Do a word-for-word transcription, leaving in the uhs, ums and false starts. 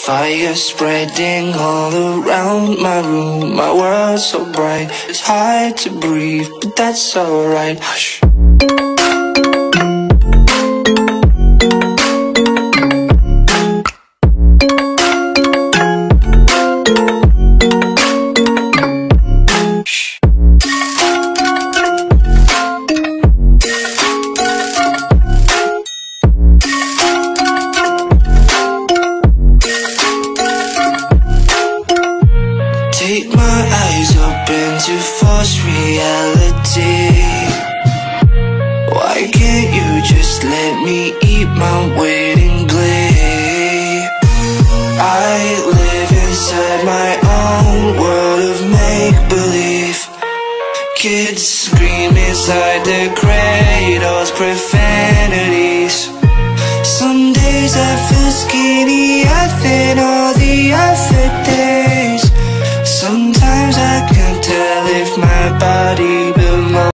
Fire spreading all around my room. My world's so bright, it's hard to breathe, but that's alright. Hush. Take my eyes up into false reality. Why can't you just let me eat my weight in glee? I live inside my own world of make-believe. Kids scream inside their cradles, profanities. Some days I feel skinny, I thin all the other days. Sometimes I can't tell if my body